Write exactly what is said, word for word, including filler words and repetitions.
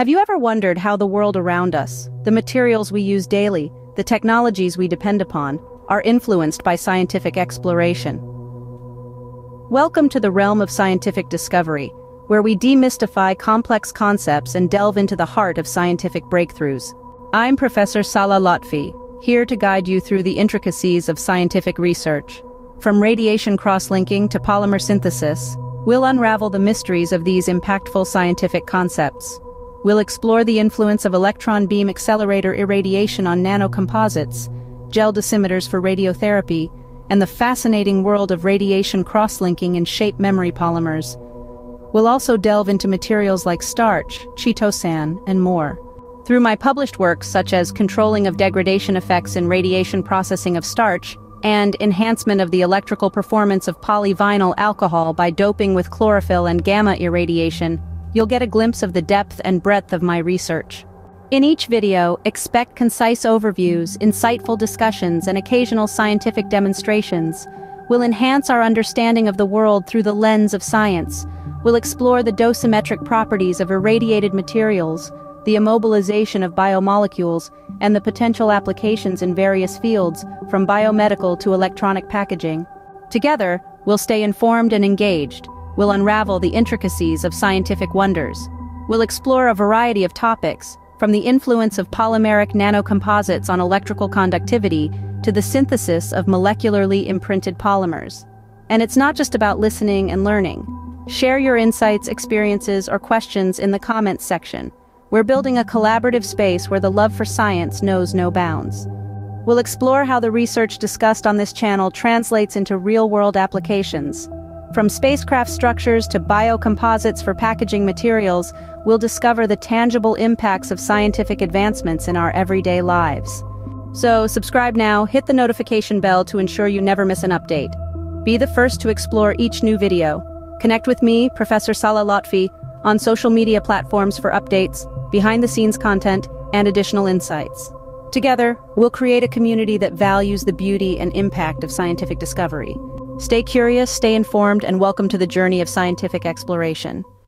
Have you ever wondered how the world around us, the materials we use daily, the technologies we depend upon, are influenced by scientific exploration? Welcome to the realm of scientific discovery, where we demystify complex concepts and delve into the heart of scientific breakthroughs. I'm Professor Salah Lotfy, here to guide you through the intricacies of scientific research. From radiation cross-linking to polymer synthesis, we'll unravel the mysteries of these impactful scientific concepts. We'll explore the influence of electron beam accelerator irradiation on nanocomposites, gel dosimeters for radiotherapy, and the fascinating world of radiation cross-linking in shape memory polymers. We'll also delve into materials like starch, chitosan, and more. Through my published works such as Controlling of Degradation Effects in Radiation Processing of Starch and Enhancement of the Electrical Performance of Polyvinyl Alcohol by Doping with Chlorophyll and Gamma Irradiation, you'll get a glimpse of the depth and breadth of my research. In each video, expect concise overviews, insightful discussions, and occasional scientific demonstrations. We'll enhance our understanding of the world through the lens of science. We'll explore the dosimetric properties of irradiated materials, the immobilization of biomolecules, and the potential applications in various fields, from biomedical to electronic packaging. Together, we'll stay informed and engaged. We'll unravel the intricacies of scientific wonders. We'll explore a variety of topics, from the influence of polymeric nanocomposites on electrical conductivity to the synthesis of molecularly imprinted polymers. And it's not just about listening and learning. Share your insights, experiences, or questions in the comments section. We're building a collaborative space where the love for science knows no bounds. We'll explore how the research discussed on this channel translates into real-world applications. From spacecraft structures to biocomposites for packaging materials, we'll discover the tangible impacts of scientific advancements in our everyday lives. So, subscribe now, hit the notification bell to ensure you never miss an update. Be the first to explore each new video. Connect with me, Professor Salah Lotfy, on social media platforms for updates, behind-the-scenes content, and additional insights. Together, we'll create a community that values the beauty and impact of scientific discovery. Stay curious, stay informed, and welcome to the journey of scientific exploration.